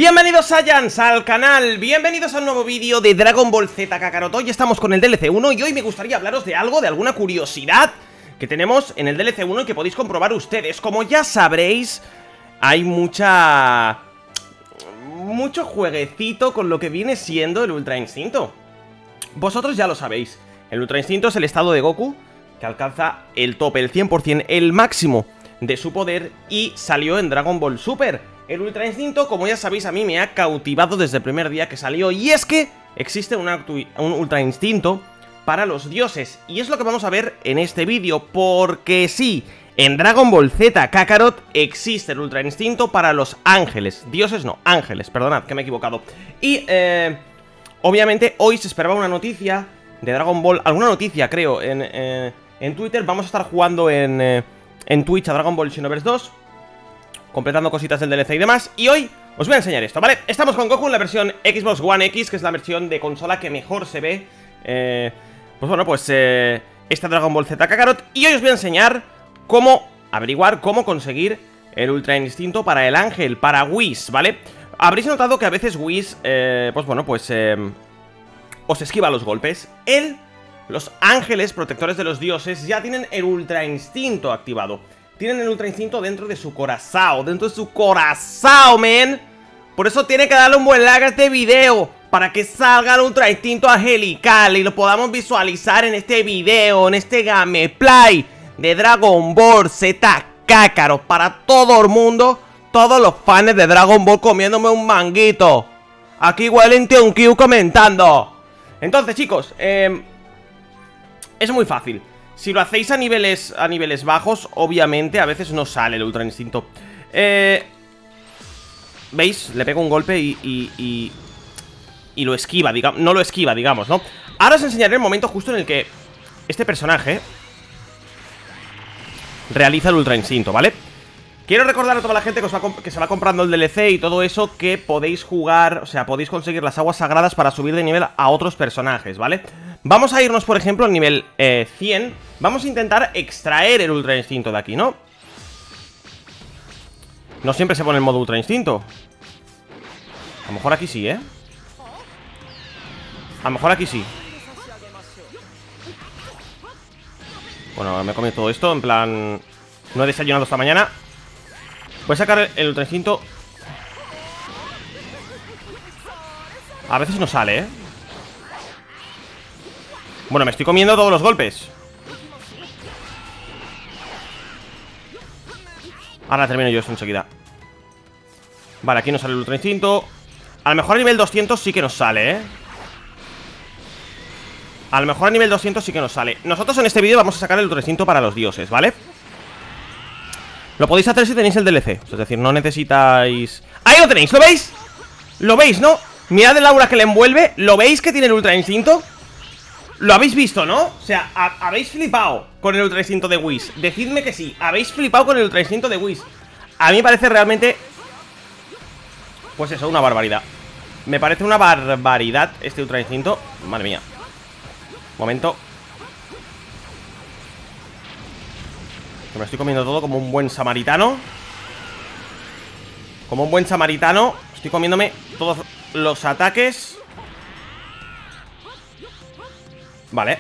Bienvenidos Saiyans al canal, bienvenidos a un nuevo vídeo de Dragon Ball Z Kakarot. Hoy estamos con el DLC 1 y hoy me gustaría hablaros de algo, de alguna curiosidad que tenemos en el DLC 1 y que podéis comprobar ustedes. Como ya sabréis, hay mucho jueguecito con lo que viene siendo el Ultra Instinto. Vosotros ya lo sabéis, el Ultra Instinto es el estado de Goku que alcanza el tope, el 100%, el máximo de su poder, y salió en Dragon Ball Super. El Ultra Instinto, como ya sabéis, a mí me ha cautivado desde el primer día que salió, y es que existe un Ultra Instinto para los dioses, y es lo que vamos a ver en este vídeo, porque sí, en Dragon Ball Z Kakarot existe el Ultra Instinto para los ángeles, dioses no, ángeles, perdonad que me he equivocado. Y obviamente hoy se esperaba una noticia de Dragon Ball, alguna noticia creo, en Twitter. Vamos a estar jugando en Twitch a Dragon Ball Xenoverse 2, completando cositas del DLC y demás. Y hoy os voy a enseñar esto, ¿vale? Estamos con Goku en la versión Xbox One X, que es la versión de consola que mejor se ve. Pues bueno, esta Dragon Ball Z Kakarot. Y hoy os voy a enseñar cómo averiguar, cómo conseguir el Ultra Instinto para el ángel, para Whis, ¿vale? Habréis notado que a veces Whis, os esquiva los golpes. Los ángeles protectores de los dioses ya tienen el Ultra Instinto activado. Tienen el Ultra Instinto dentro de su corazón. Dentro de su corazón, men. Por eso tiene que darle un buen like a este video, para que salga el Ultra Instinto angelical y lo podamos visualizar en este video, en este gameplay de Dragon Ball Z Kakarot. Para todo el mundo, todos los fans de Dragon Ball comiéndome un manguito. Aquí Wellington un Q comentando. Entonces, chicos, es muy fácil. Si lo hacéis a niveles bajos, obviamente a veces no sale el Ultra Instinto. ¿Veis? Le pego un golpe y lo esquiva, digamos. No lo esquiva, digamos, ¿no? Ahora os enseñaré el momento justo en el que este personaje realiza el Ultra Instinto, ¿vale? Quiero recordar a toda la gente que se va comprando el DLC y todo eso, que podéis jugar, o sea, podéis conseguir las aguas sagradas para subir de nivel a otros personajes, ¿vale? Vamos a irnos, por ejemplo, al nivel 100. Vamos a intentar extraer el Ultra Instinto de aquí, ¿no? No siempre se pone en modo Ultra Instinto. A lo mejor aquí sí, ¿eh? A lo mejor aquí sí. Bueno, me he comido todo esto, en plan, no he desayunado esta mañana. Voy a sacar el Ultra Instinto. A veces no sale, ¿eh? Bueno, me estoy comiendo todos los golpes. Ahora termino yo esto enseguida. Vale, aquí nos sale el Ultra Instinto. A lo mejor a nivel 200 sí que nos sale, ¿eh? A lo mejor a nivel 200 sí que nos sale. Nosotros en este vídeo vamos a sacar el Ultra Instinto para los dioses, ¿vale? Lo podéis hacer si tenéis el DLC. Es decir, no necesitáis... ¡Ahí lo tenéis! ¿Lo veis? ¿Lo veis, no? Mirad el aura que le envuelve. ¿Lo veis que tiene el Ultra Instinto? Lo habéis visto, ¿no? O sea, habéis flipado con el Ultra Instinto de Whis. Decidme que sí, habéis flipado con el Ultra Instinto de Whis. A mí me parece realmente, pues eso, una barbaridad. Me parece una barbaridad este Ultra Instinto. Madre mía. Momento. Que me estoy comiendo todo como un buen samaritano. Como un buen samaritano. Estoy comiéndome todos los ataques. Vale.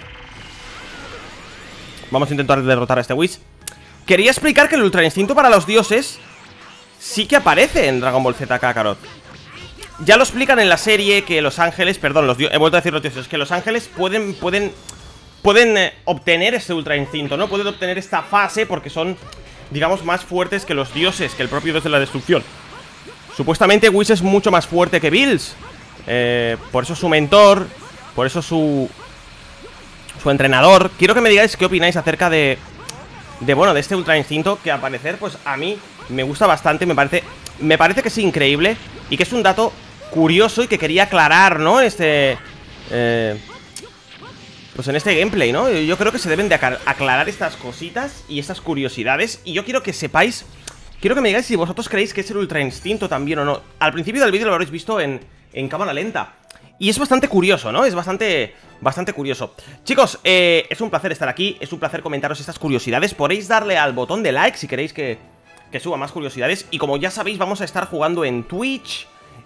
Vamos a intentar derrotar a este Whis. Quería explicar que el Ultra Instinto para los dioses sí que aparece en Dragon Ball Z Kakarot. Ya lo explican en la serie que los ángeles, perdón, he vuelto a decir los dioses, que los ángeles pueden obtener este Ultra Instinto, ¿no? Pueden obtener esta fase porque son, digamos, más fuertes que los dioses, que el propio dios de la destrucción. Supuestamente Whis es mucho más fuerte que Bills. Por eso su mentor, por eso su entrenador. Quiero que me digáis qué opináis acerca de este Ultra Instinto, que al parecer, pues a mí me gusta bastante. Me parece que es increíble y que es un dato curioso y que quería aclarar, ¿no? Pues en este gameplay, ¿no? Yo creo que se deben de aclarar estas cositas y estas curiosidades. Y yo quiero que sepáis, quiero que me digáis si vosotros creéis que es el Ultra Instinto también o no. Al principio del vídeo lo habréis visto en cámara lenta y es bastante curioso, ¿no? Es bastante curioso. Chicos, es un placer estar aquí. Es un placer comentaros estas curiosidades. Podéis darle al botón de like si queréis que suba más curiosidades. Y como ya sabéis, vamos a estar jugando en Twitch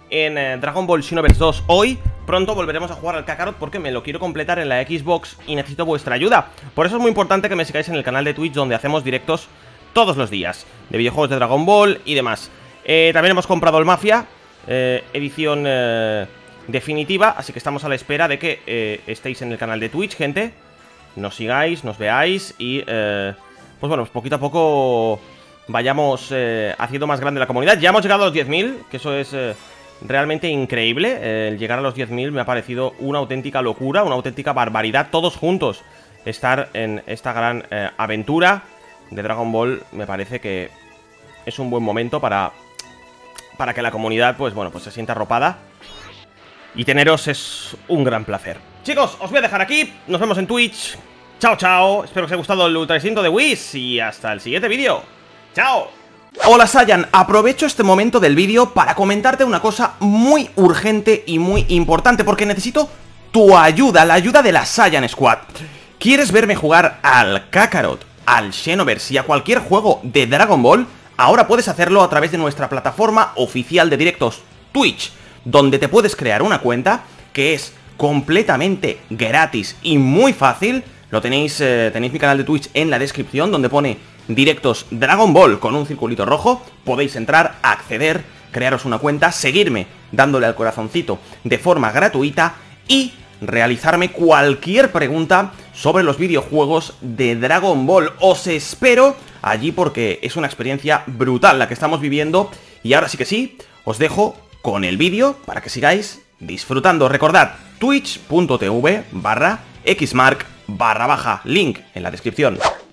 en Dragon Ball Xenoverse 2 hoy. Pronto volveremos a jugar al Kakarot porque me lo quiero completar en la Xbox y necesito vuestra ayuda. Por eso es muy importante que me sigáis en el canal de Twitch, donde hacemos directos todos los días de videojuegos de Dragon Ball y demás. También hemos comprado el Mafia, edición definitiva, así que estamos a la espera de que estéis en el canal de Twitch, gente. Nos sigáis, nos veáis y, pues bueno, pues poquito a poco vayamos haciendo más grande la comunidad. Ya hemos llegado a los 10.000, que eso es realmente increíble. El llegar a los 10.000 me ha parecido una auténtica locura, una auténtica barbaridad. Todos juntos estar en esta gran aventura de Dragon Ball me parece que es un buen momento para que la comunidad, pues bueno, pues se sienta arropada. Y teneros es un gran placer. Chicos, os voy a dejar aquí. Nos vemos en Twitch. Chao, chao. Espero que os haya gustado el Ultra Instinto de Whis. Y hasta el siguiente vídeo. ¡Chao! Hola, Saiyan. Aprovecho este momento del vídeo para comentarte una cosa muy urgente y muy importante, porque necesito tu ayuda, la ayuda de la Saiyan Squad. ¿Quieres verme jugar al Kakarot, al Xenoverse y a cualquier juego de Dragon Ball? Ahora puedes hacerlo a través de nuestra plataforma oficial de directos, Twitch, donde te puedes crear una cuenta que es completamente gratis y muy fácil. Lo tenéis, tenéis mi canal de Twitch en la descripción, donde pone directos Dragon Ball con un circulito rojo. Podéis entrar, acceder, crearos una cuenta, seguirme dándole al corazoncito de forma gratuita y realizarme cualquier pregunta sobre los videojuegos de Dragon Ball. Os espero allí porque es una experiencia brutal la que estamos viviendo. Y ahora sí que sí, os dejo con el vídeo para que sigáis disfrutando. Recordad, twitch.tv/xmark_, link en la descripción.